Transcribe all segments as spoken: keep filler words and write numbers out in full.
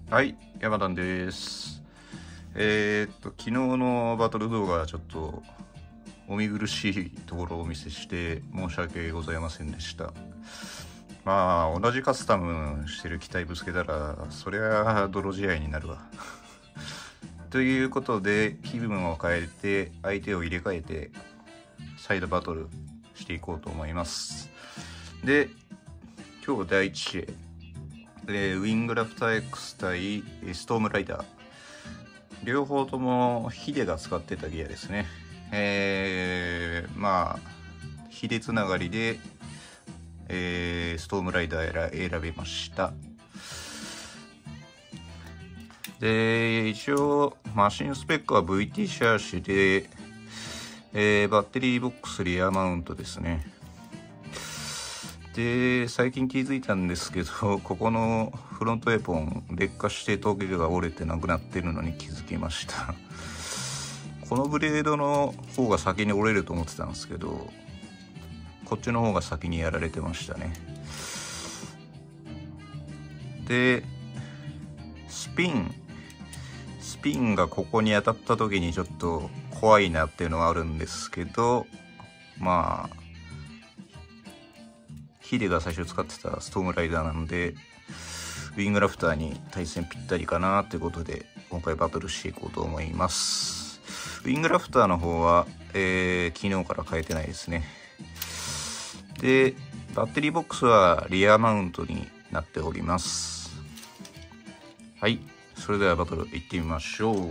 はい、山田です。えー、っと、昨日のバトル動画はちょっとお見苦しいところをお見せして申し訳ございませんでした。まあ、同じカスタムしてる機体ぶつけたら、そりゃ泥試合になるわ。ということで、気分を変えて、相手を入れ替えて、サイドバトルしていこうと思います。で、今日第一試合。えー、ウィングラフター X 対ストームライダー、両方ともヒデが使ってたギアですね。えー、まあヒデつながりで、えー、ストームライダー選びました。で、一応マシンスペックは ブイティー シャーシで、えー、バッテリーボックスリアマウントですね。で、最近気づいたんですけど、ここのフロントエポン劣化してトゲが折れてなくなってるのに気づきました。このブレードの方が先に折れると思ってたんですけど、こっちの方が先にやられてましたね。で、スピンスピンがここに当たった時にちょっと怖いなっていうのはあるんですけど、まあヒデが最初使ってたストームライダーなので、ウィングラフターに対戦ぴったりかなということで、今回バトルしていこうと思います。ウィングラフターの方は、えー、昨日から変えてないですね。で、バッテリーボックスはリアマウントになっております。はい、それではバトル行ってみましょう。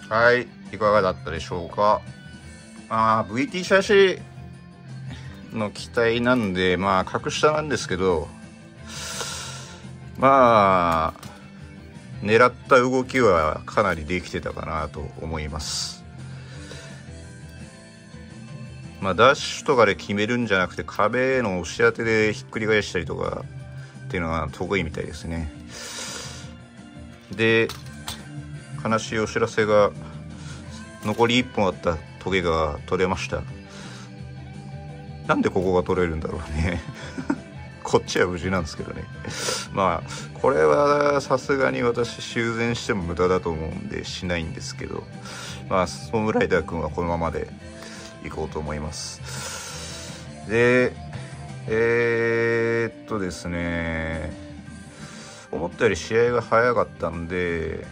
はい、いかがだったでしょうか。あ ブイティー シャシの機体なんで、まあ格下なんですけど、まあ狙った動きはかなりできてたかなと思います。まあダッシュとかで決めるんじゃなくて、壁への押し当てでひっくり返したりとかっていうのが得意みたいですね。で、悲しいお知らせが、残りいっぽんあったトゲが取れました。なんでここが取れるんだろうねこっちは無事なんですけどねまあこれはさすがに私修繕しても無駄だと思うんでしないんですけど、まあソームライダーくんはこのままでいこうと思います。でえー、っとですね思ったより試合が早かったんで、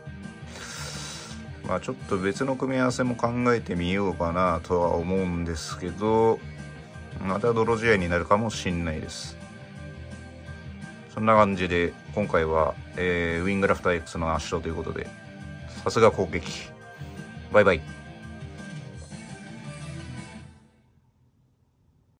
まあちょっと別の組み合わせも考えてみようかなとは思うんですけど、また泥試合になるかもしんないです。そんな感じで今回は、えー、ウィングラフター X の圧勝ということで、さすが攻撃。バイバイ。